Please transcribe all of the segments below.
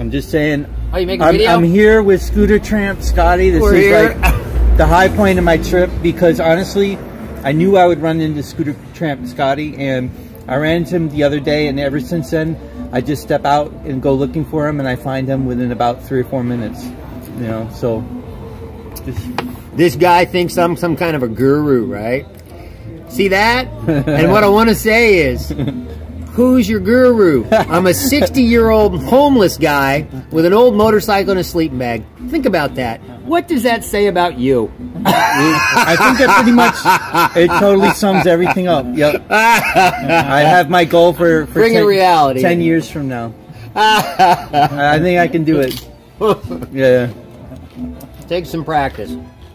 I'm just saying. Oh, you make a video? I'm here with Scooter Tramp Scotty. This is like the high point of my trip because honestly, I knew I would run into Scooter Tramp Scotty, and I ran into him the other day, and ever since then, I just step out and go looking for him, and I find him within about 3 or 4 minutes. You know, so. This guy thinks I'm some kind of a guru, right? See that? And what I want to say is, who's your guru? I'm a 60-year-old homeless guy with an old motorcycle and a sleeping bag. Think about that. What does that say about you? I think that pretty much, it totally sums everything up. Yep. I have my goal for Bring 10 years from now. I think I can do it. Yeah. Take some practice.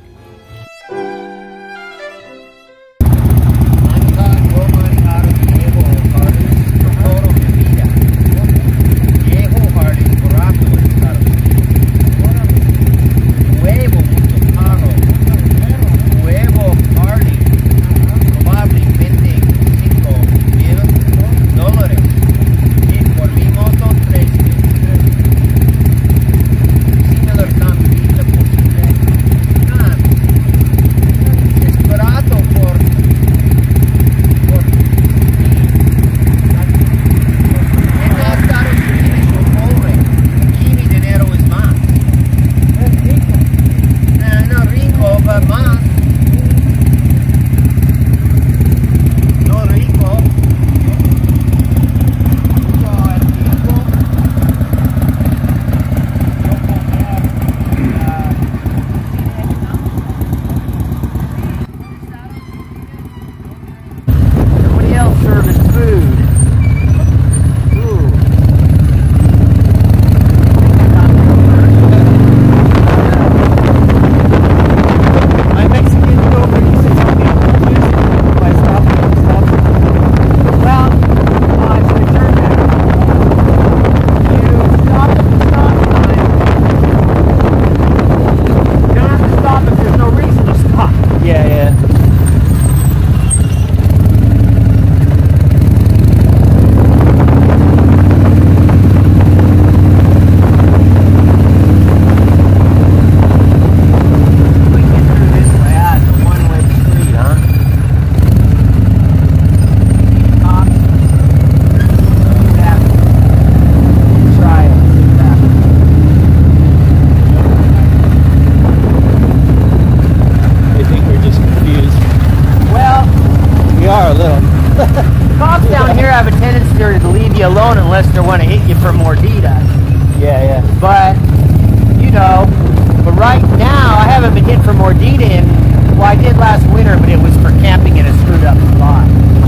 Cops down here have a tendency to leave you alone unless they want to hit you for more DDoS. Yeah. But, you know, but right now, I haven't been hit for more DDoS. Well, I did last winter, but it was for camping in a screwed up spot.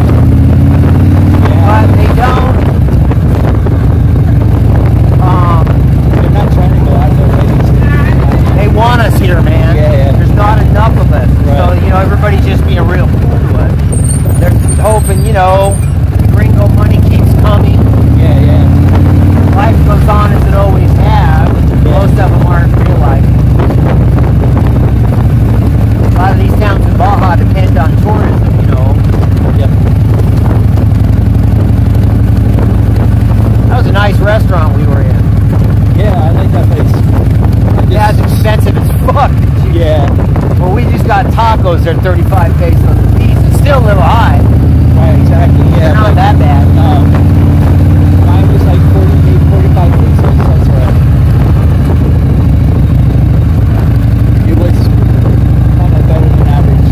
Yeah. But they don't. They're not trying to go out there. They want us here, man. Yeah. There's not enough of us. Right. So, you know, everybody's just being real cool to us. They're hoping, you know, gringo money keeps coming. Yeah. Life goes on as it always has. Most of them aren't realizing. A lot of these towns in Baja depend on tourism, you know. Yep. That was a nice restaurant we were in. Yeah, I like that place. Yeah, it's expensive as fuck. Yeah. Well, we just got tacos. They're 35 pesos a piece. It's still a little high. Right, exactly. Yeah. It's not that bad. Mine was like 45 pesos. That's right. It was kind of better than average.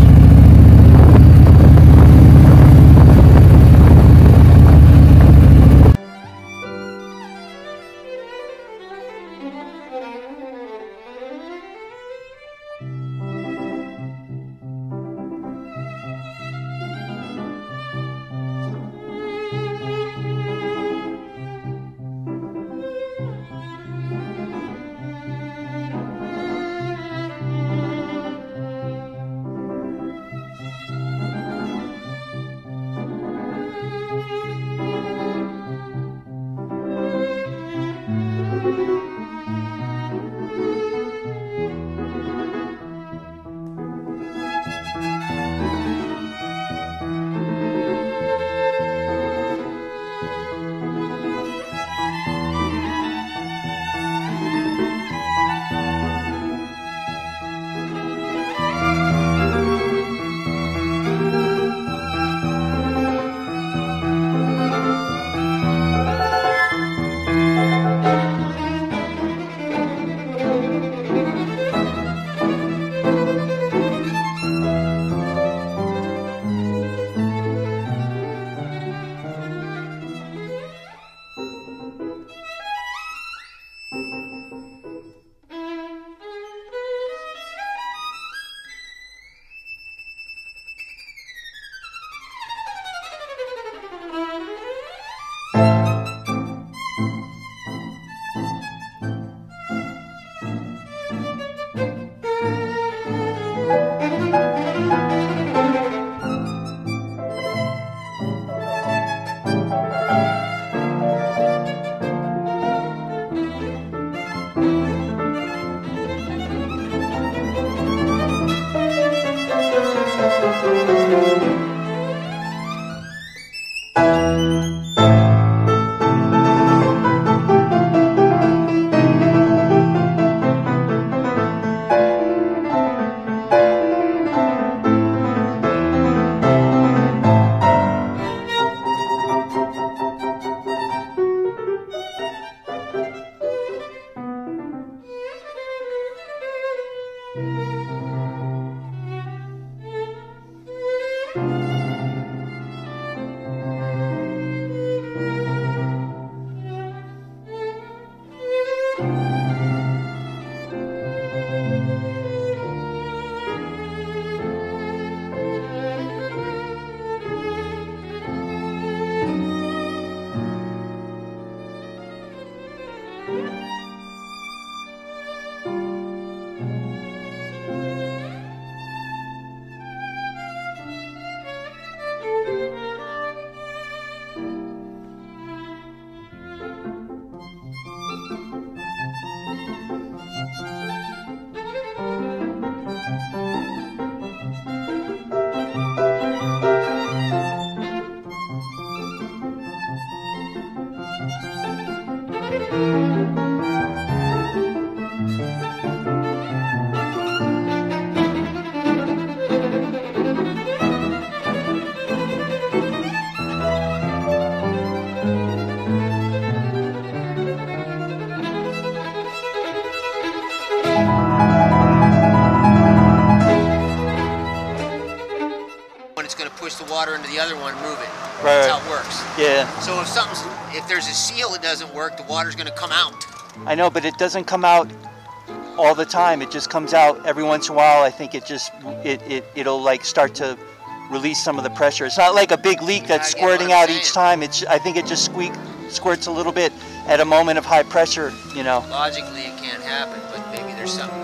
it's going to push the water into the other one and move it. Right. That's how it works. Yeah. So if there's a seal that doesn't work, the water's going to come out. I know, but it doesn't come out all the time. It just comes out every once in a while. I think it'll like start to release some of the pressure. It's not like a big leak that's squirting out each time. I think it just squirts a little bit at a moment of high pressure, you know. Logically, it can't happen, but maybe there's something